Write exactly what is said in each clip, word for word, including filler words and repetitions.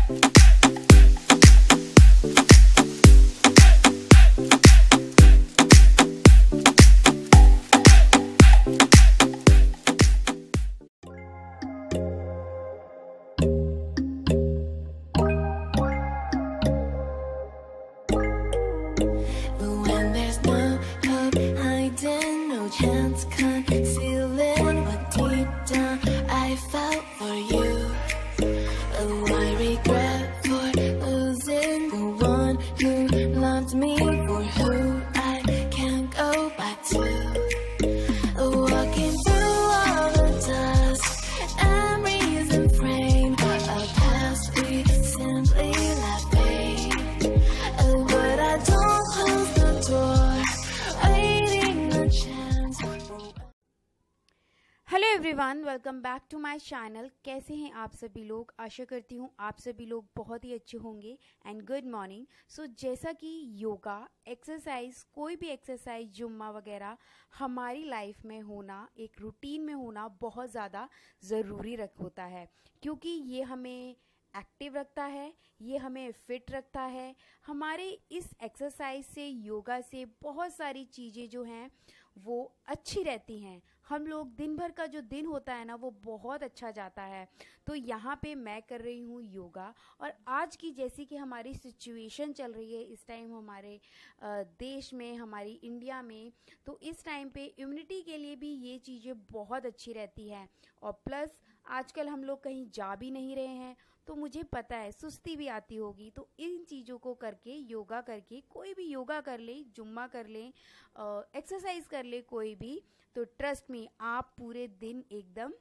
Hello everyone, welcome back to my channel. कैसे हैं आप सभी लोग? आशा करती हूँ आप सभी लोग बहुत ही अच्छे होंगे एंड गुड मॉर्निंग। सो जैसा कि योगा, एक्सरसाइज, कोई भी एक्सरसाइज, जुम्मा वगैरह हमारी लाइफ में होना, एक रूटीन में होना बहुत ज़्यादा ज़रूरी रख होता है, क्योंकि ये हमें एक्टिव रखता है, ये हमें फिट रखता है। हमारे इस एक्सरसाइज से, योगा से बहुत सारी चीज़ें जो हैं वो अच्छी रहती हैं। हम लोग दिन भर का जो दिन होता है ना, वो बहुत अच्छा जाता है। तो यहाँ पे मैं कर रही हूँ योगा। और आज की जैसी कि हमारी सिचुएशन चल रही है इस टाइम हमारे देश में, हमारी इंडिया में, तो इस टाइम पे इम्यूनिटी के लिए भी ये चीज़ें बहुत अच्छी रहती हैं। और प्लस आजकल हम लोग कहीं जा भी नहीं रहे हैं, तो मुझे पता है सुस्ती भी आती होगी। तो इन चीज़ों को करके, योगा करके, कोई भी योगा कर ले, जुम्मा कर ले, एक्सरसाइज कर ले कोई भी, तो ट्रस्ट मी आप पूरे दिन एकदम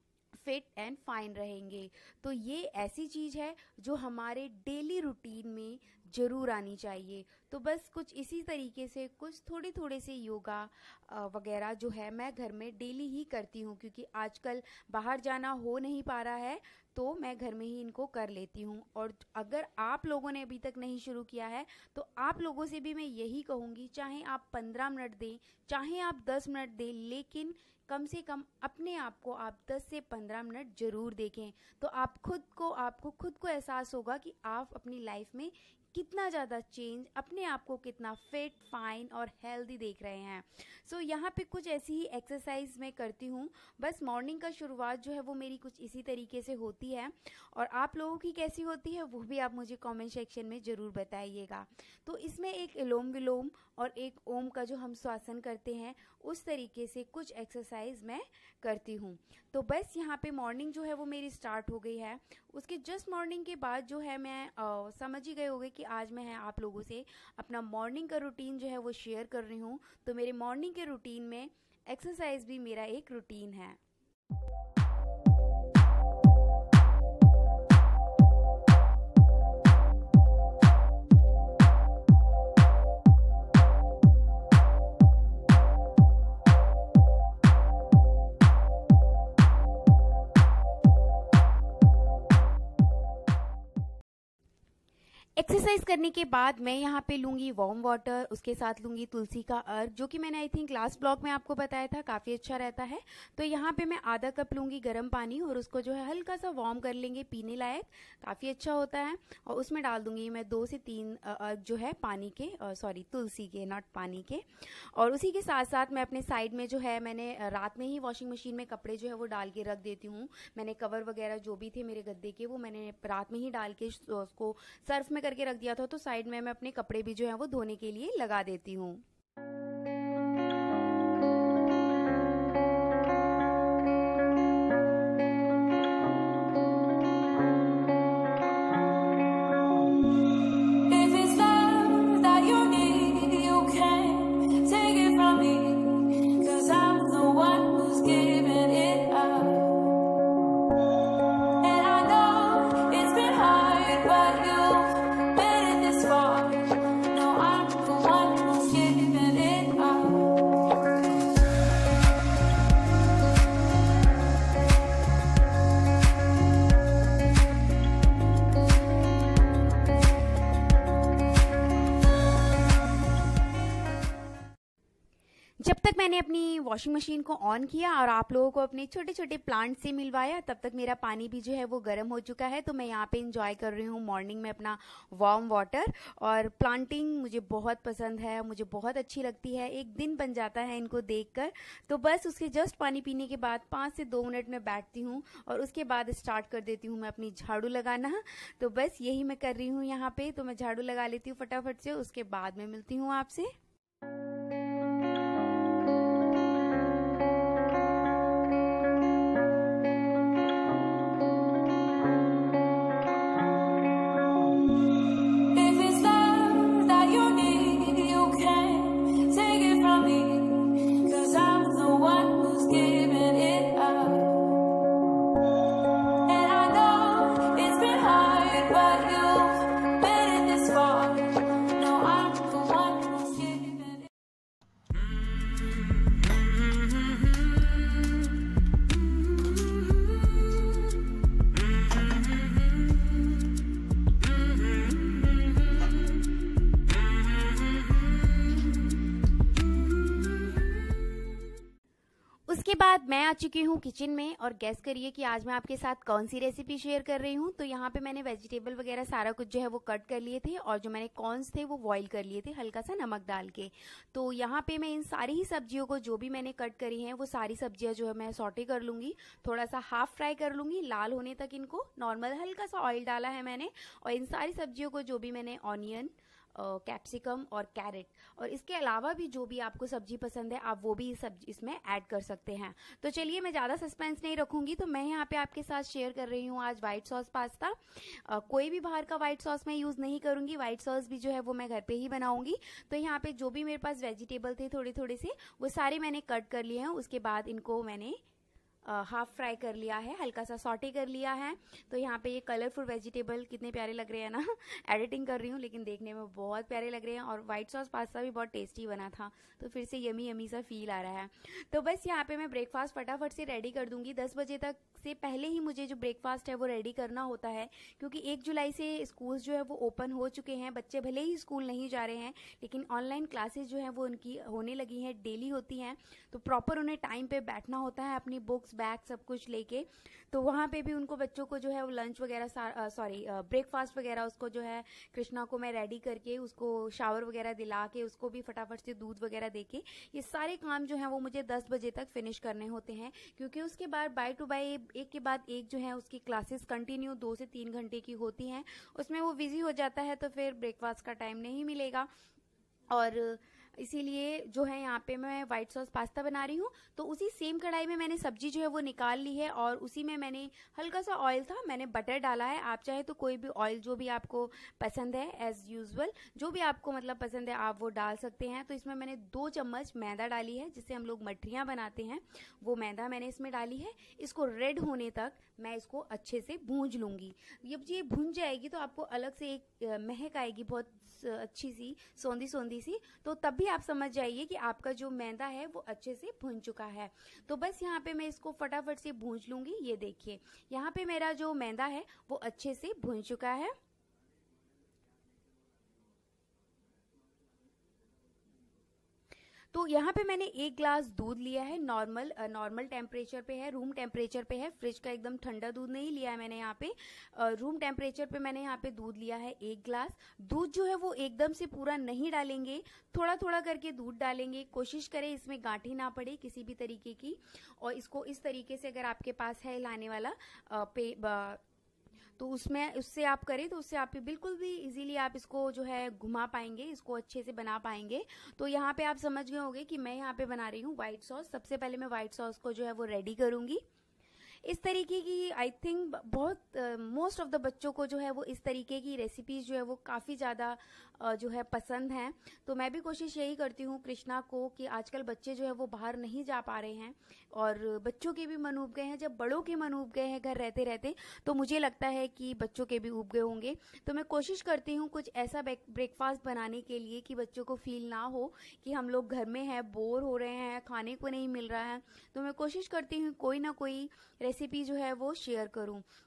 फिट एंड फाइन रहेंगे। तो ये ऐसी चीज़ है जो हमारे डेली रूटीन में ज़रूर आनी चाहिए। तो बस कुछ इसी तरीके से कुछ थोड़े थोड़े से योगा वगैरह जो है मैं घर में डेली ही करती हूँ, क्योंकि आजकल बाहर जाना हो नहीं पा रहा है, तो मैं घर में ही इनको कर लेती हूँ। और अगर आप लोगों ने अभी तक नहीं शुरू किया है, तो आप लोगों से भी मैं यही कहूँगी, चाहे आप पंद्रह मिनट दें, चाहे आप दस मिनट दें, लेकिन कम से कम अपने आप को आप दस से पंद्रह मिनट ज़रूर देखें। तो आप खुद को आपको खुद को एहसास होगा कि आप अपनी लाइफ में कितना ज़्यादा चेंज, अपने आप को कितना फिट, फाइन और हेल्दी देख रहे हैं। सो so, यहाँ पे कुछ ऐसी ही एक्सरसाइज मैं करती हूँ। बस मॉर्निंग का शुरुआत जो है वो मेरी कुछ इसी तरीके से होती है, और आप लोगों की कैसी होती है वो भी आप मुझे कमेंट सेक्शन में ज़रूर बताइएगा। तो इसमें एक इलोम विलोम और एक ओम का जो हम श्वासन करते हैं, उस तरीके से कुछ एक्सरसाइज मैं करती हूँ। तो बस यहाँ पे मॉर्निंग जो है वो मेरी स्टार्ट हो गई है। उसके जस्ट मॉर्निंग के बाद जो है मैं आ, समझ ही गए होंगे कि आज मैं आप लोगों से अपना मॉर्निंग का रूटीन जो है वो शेयर कर रही हूँ। तो मेरे मॉर्निंग के रूटीन में एक्सरसाइज भी मेरा एक रूटीन है। एक्सरसाइज करने के बाद मैं यहाँ पे लूँगी वार्म वाटर, उसके साथ लूँगी तुलसी का अर्क, जो कि मैंने आई थिंक लास्ट ब्लॉग में आपको बताया था, काफ़ी अच्छा रहता है। तो यहाँ पे मैं आधा कप लूँगी गर्म पानी और उसको जो है हल्का सा वार्म कर लेंगे, पीने लायक, काफ़ी अच्छा होता है। और उसमें डाल दूँगी मैं दो से तीन अर्क जो है पानी के, सॉरी तुलसी के, नॉट पानी के। और उसी के साथ साथ मैं अपने साइड में जो है, मैंने रात में ही वॉशिंग मशीन में कपड़े जो है वो डाल के रख देती हूँ। मैंने कवर वगैरह जो भी थे मेरे गद्दे के, वो मैंने रात में ही डाल के उसको सर्फ में करके रख दिया था। तो साइड में मैं अपने कपड़े भी जो है वो धोने के लिए लगा देती हूँ। मैंने अपनी वॉशिंग मशीन को ऑन किया और आप लोगों को अपने छोटे छोटे प्लांट से मिलवाया, तब तक मेरा पानी भी जो है वो गर्म हो चुका है। तो मैं यहाँ पे इंजॉय कर रही हूँ मॉर्निंग में अपना वार्म वाटर। और प्लांटिंग मुझे बहुत पसंद है, मुझे बहुत अच्छी लगती है, एक दिन बन जाता है इनको देखकर। तो बस उसके जस्ट पानी पीने के बाद पाँच से दो मिनट में बैठती हूँ और उसके बाद स्टार्ट कर देती हूँ मैं अपनी झाड़ू लगाना। तो बस यही मैं कर रही हूँ यहाँ पे। तो मैं झाड़ू लगा लेती हूँ फटाफट से, उसके बाद मैं मिलती हूँ आपसे। उसके बाद मैं आ चुकी हूँ किचन में और गैस करिए कि आज मैं आपके साथ कौन सी रेसिपी शेयर कर रही हूँ। तो यहाँ पे मैंने वेजिटेबल वगैरह सारा कुछ जो है वो कट कर लिए थे और जो मैंने कॉर्न्स थे वो बॉईल कर लिए थे हल्का सा नमक डाल के। तो यहाँ पे मैं इन सारी ही सब्जियों को जो भी मैंने कट करी हैं वो सारी सब्जियाँ जो है मैं सॉटे कर लूँगी, थोड़ा सा हाफ फ्राई कर लूँगी लाल होने तक इनको। नॉर्मल हल्का सा ऑयल डाला है मैंने और इन सारी सब्जियों को जो भी मैंने ऑनियन, कैप्सिकम और कैरेट और इसके अलावा भी जो भी आपको सब्जी पसंद है आप वो भी सब्जी इसमें ऐड कर सकते हैं। तो चलिए मैं ज़्यादा सस्पेंस नहीं रखूंगी। तो मैं यहाँ पे आपके साथ शेयर कर रही हूँ आज वाइट सॉस पास्ता। uh, कोई भी बाहर का वाइट सॉस मैं यूज़ नहीं करूँगी, वाइट सॉस भी जो है वो मैं घर पे ही बनाऊँगी। तो यहाँ पे जो भी मेरे पास वेजिटेबल थे थोड़े थोड़े से वो सारे मैंने कट कर लिए हैं। उसके बाद इनको मैंने हाफ फ्राई कर लिया है, हल्का सा सॉटे कर लिया है। तो यहाँ पे ये कलरफुल वेजिटेबल कितने प्यारे लग रहे हैं ना एडिटिंग कर रही हूँ लेकिन देखने में बहुत प्यारे लग रहे हैं और वाइट सॉस पास्ता भी बहुत टेस्टी बना था। तो फिर से यमी यमी सा फील आ रहा है। तो बस यहाँ पे मैं ब्रेकफास्ट फटाफट से रेडी कर दूंगी। दस बजे तक से पहले ही मुझे जो ब्रेकफास्ट है वो रेडी करना होता है, क्योंकि एक जुलाई से स्कूल जो है वो ओपन हो चुके हैं। बच्चे भले ही स्कूल नहीं जा रहे हैं लेकिन ऑनलाइन क्लासेस जो है वो उनकी होने लगी हैं, डेली होती हैं। तो प्रॉपर उन्हें टाइम पे बैठना होता है अपनी बुक्स बैग सब कुछ लेके। तो वहाँ पे भी उनको बच्चों को जो है वो लंच वगैरह सॉरी ब्रेकफास्ट वगैरह उसको जो है कृष्णा को मैं रेडी करके उसको शावर वगैरह दिला के उसको भी फटाफट से दूध वगैरह देके ये सारे काम जो है वो मुझे दस बजे तक फिनिश करने होते हैं, क्योंकि उसके बाद बाय टू बाय एक के बाद एक जो है उसकी क्लासेस कंटिन्यू दो से तीन घंटे की होती हैं। उसमें वो बिजी हो जाता है तो फिर ब्रेकफास्ट का टाइम नहीं मिलेगा। और इसीलिए जो है यहाँ पे मैं व्हाइट सॉस पास्ता बना रही हूँ। तो उसी सेम कढ़ाई में मैंने सब्जी जो है वो निकाल ली है और उसी में मैंने हल्का सा ऑयल था, मैंने बटर डाला है। आप चाहे तो कोई भी ऑयल जो भी आपको पसंद है एज यूजुअल जो भी आपको मतलब पसंद है आप वो डाल सकते हैं। तो इसमें मैंने दो चम्मच मैदा डाली है जिससे हम लोग मठरियाँ बनाते हैं, वो मैदा मैंने इसमें डाली है। इसको रेड होने तक मैं इसको अच्छे से भूंज लूँगी। जब ये भूंज जाएगी तो आपको अलग से एक महक आएगी बहुत अच्छी सी सौंधी सौंधी सी। तो तब भी आप समझ जाइए कि आपका जो मैदा है वो अच्छे से भुन चुका है। तो बस यहाँ पे मैं इसको फटाफट से भूंज लूँगी। ये देखिए यहाँ पे मेरा जो मैदा है वो अच्छे से भुन चुका है। तो यहाँ पे मैंने एक ग्लास दूध लिया है, नॉर्मल नॉर्मल टेम्परेचर पे है, रूम टेम्परेचर पे है, फ्रिज का एकदम ठंडा दूध नहीं लिया है मैंने यहाँ पे, रूम टेम्परेचर पे मैंने यहाँ पे दूध लिया है एक ग्लास। दूध जो है वो एकदम से पूरा नहीं डालेंगे, थोड़ा थोड़ा करके दूध डालेंगे। कोशिश करें इसमें गांठी ना पड़े किसी भी तरीके की। और इसको इस तरीके से अगर आपके पास है हिलाने वाला पे तो उसमें उससे आप करें तो उससे आप बिल्कुल भी इजीली आप इसको जो है घुमा पाएंगे, इसको अच्छे से बना पाएंगे। तो यहाँ पे आप समझ गए होंगे कि मैं यहाँ पे बना रही हूँ व्हाइट सॉस। सबसे पहले मैं व्हाइट सॉस को जो है वो रेडी करूँगी। इस तरीके की आई थिंक बहुत मोस्ट ऑफ द बच्चों को जो है वो इस तरीके की रेसिपीज जो है वो काफ़ी ज़्यादा uh, जो है पसंद हैं। तो मैं भी कोशिश यही करती हूँ कृष्णा को कि आजकल बच्चे जो है वो बाहर नहीं जा पा रहे हैं और बच्चों के भी मन उब गए हैं। जब बड़ों के मन उब गए हैं घर रहते रहते तो मुझे लगता है कि बच्चों के भी उब गए होंगे। तो मैं कोशिश करती हूँ कुछ ऐसा ब्रेकफास्ट बनाने के लिए कि बच्चों को फील ना हो कि हम लोग घर में हैं, बोर हो रहे हैं, खाने को नहीं मिल रहा है। तो मैं कोशिश करती हूँ कोई ना कोई रेसिपी जो है वो शेयर करूं।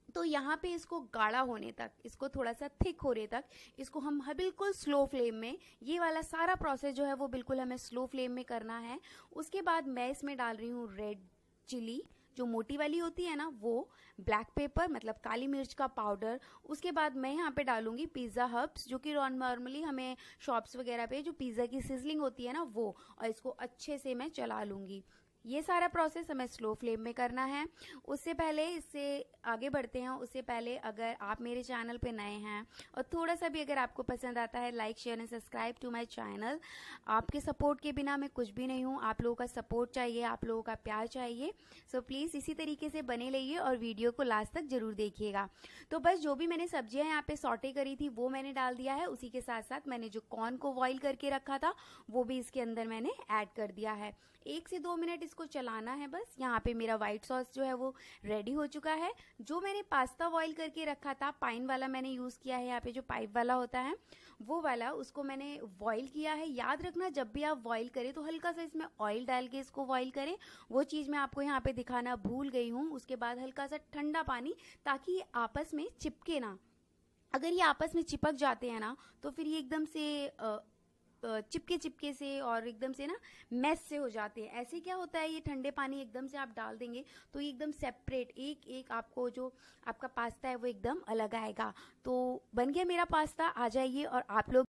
तो यहाँ पे इसको गाढ़ा होने तक, इसको थोड़ा सा थिक होने तक इसको हम बिल्कुल स्लो फ्लेम में, ये वाला सारा प्रोसेस जो है वो बिल्कुल हमें स्लो फ्लेम में करना है। उसके बाद मैं इसमें डाल रही हूँ रेड चिली, जो मोटी वाली होती है ना वो, ब्लैक पेपर मतलब काली मिर्च का पाउडर। उसके बाद मैं यहाँ पे डालूंगी पिज़्ज़ा हर्ब्स, जो कि नॉर्मली हमें शॉप्स वगैरह पे जो पिज़्ज़ा की सिजलिंग होती है ना वो, और इसको अच्छे से मैं चला लूँगी। ये सारा प्रोसेस हमें स्लो फ्लेम में करना है। उससे पहले, इससे आगे बढ़ते हैं उससे पहले, अगर आप मेरे चैनल पे नए हैं और थोड़ा सा भी अगर आपको पसंद आता है, like share and subscribe to my channel. आपके सपोर्ट के बिना मैं कुछ भी नहीं हूँ, आप लोगों का सपोर्ट चाहिए, आप लोगों का प्यार चाहिए। सो प्लीज़ इसी तरीके से बने रहिए और वीडियो को लास्ट तक जरूर देखिएगा। तो बस जो भी मैंने सब्जियाँ यहाँ पे सॉटे करी थी वो मैंने डाल दिया है। उसी के साथ साथ मैंने जो कॉर्न को बॉईल करके रखा था वो भी इसके अंदर मैंने ऐड कर दिया है। एक से दो मिनट इसको चलाना है बस। यहाँ पे मेरा व्हाइट सॉस जो है वो रेडी हो चुका है। जो मैंने पास्ता बॉईल करके रखा था, पाइन वाला मैंने यूज़ किया है, यहाँ पे जो पाइप वाला होता है वो वाला, उसको मैंने बॉईल किया है। याद रखना जब भी आप बॉईल करें तो हल्का सा इसमें ऑयल डाल के इसको बॉईल करें। वो चीज़ मैं आपको यहाँ पे दिखाना भूल गई हूँ। उसके बाद हल्का सा ठंडा पानी, ताकि ये आपस में चिपके ना। अगर ये आपस में चिपक जाते हैं ना तो फिर ये एकदम से आ, चिपके चिपके से और एकदम से ना मैस से हो जाते हैं। ऐसे क्या होता है, ये ठंडे पानी एकदम से आप डाल देंगे तो ये एकदम सेपरेट, एक एक आपको जो आपका पास्ता है वो एकदम अलग आएगा। तो बन गया मेरा पास्ता, आ जाइए और आप लोग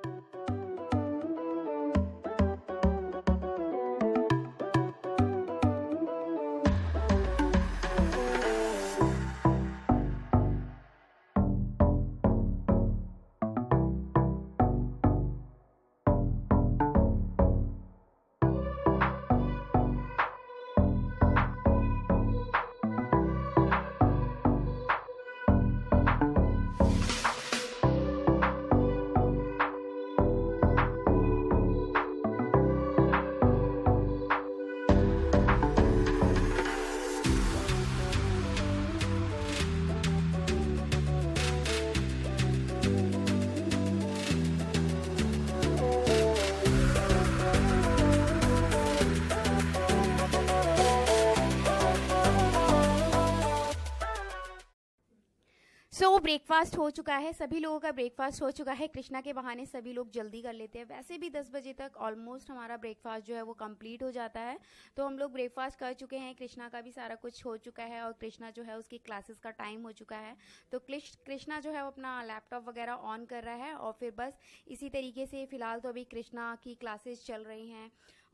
सो so, ब्रेकफास्ट हो चुका है, सभी लोगों का ब्रेकफास्ट हो चुका है। कृष्णा के बहाने सभी लोग जल्दी कर लेते हैं। वैसे भी दस बजे तक ऑलमोस्ट हमारा ब्रेकफास्ट जो है वो कंप्लीट हो जाता है। तो हम लोग ब्रेकफास्ट कर चुके हैं, कृष्णा का भी सारा कुछ हो चुका है और कृष्णा जो है उसकी क्लासेस का टाइम हो चुका है। तो कृष्णा जो है वो अपना लैपटॉप वगैरह ऑन कर रहा है और फिर बस इसी तरीके से फ़िलहाल तो अभी कृष्णा की क्लासेस चल रही हैं।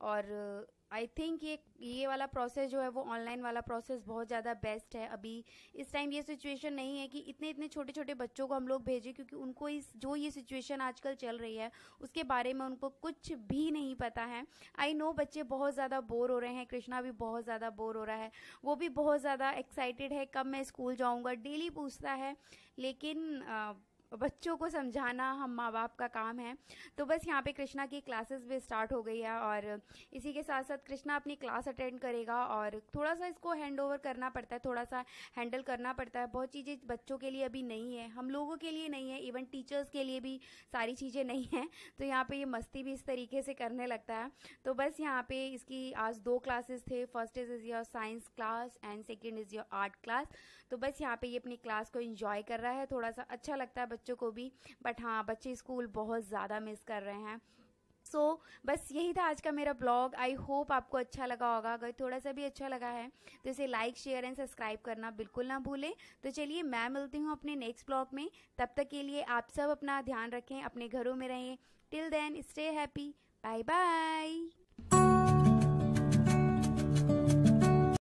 और आई थिंक ये ये वाला प्रोसेस जो है वो ऑनलाइन वाला प्रोसेस बहुत ज़्यादा बेस्ट है। अभी इस टाइम ये सिचुएशन नहीं है कि इतने इतने छोटे छोटे बच्चों को हम लोग भेजें, क्योंकि उनको इस जो ये सिचुएशन आजकल चल रही है उसके बारे में उनको कुछ भी नहीं पता है। आई नो बच्चे बहुत ज़्यादा बोर हो रहे हैं, कृष्णा भी बहुत ज़्यादा बोर हो रहा है, वो भी बहुत ज़्यादा एक्साइटेड है कब मैं स्कूल जाऊँगा, डेली पूछता है। लेकिन आ, बच्चों को समझाना हम माँ बाप का काम है। तो बस यहाँ पे कृष्णा की क्लासेस भी स्टार्ट हो गई है और इसी के साथ साथ कृष्णा अपनी क्लास अटेंड करेगा। और थोड़ा सा इसको हैंड ओवर करना पड़ता है, थोड़ा सा हैंडल करना पड़ता है। बहुत चीज़ें बच्चों के लिए अभी नहीं है, हम लोगों के लिए नहीं है, इवन टीचर्स के लिए भी सारी चीज़ें नहीं हैं। तो यहाँ पे ये मस्ती भी इस तरीके से करने लगता है। तो बस यहाँ पे इसकी आज दो क्लासेस थे, first is is your science class and second is your art class. तो बस यहाँ पे ये अपनी क्लास को एंजॉय कर रहा है, थोड़ा सा अच्छा लगता है बच्चों को भी। बट हाँ, बच्चे स्कूल बहुत ज़्यादा मिस कर रहे हैं। सो so, बस यही था आज का मेरा ब्लॉग। आई होप आपको अच्छा लगा होगा। अगर थोड़ा सा भी अच्छा लगा है तो इसे लाइक शेयर एंड सब्सक्राइब करना बिल्कुल ना भूलें। तो चलिए मैं मिलती हूँ अपने नेक्स्ट ब्लॉग में। तब तक के लिए आप सब अपना ध्यान रखें, अपने घरों में रहें। Till then stay happy, bye bye.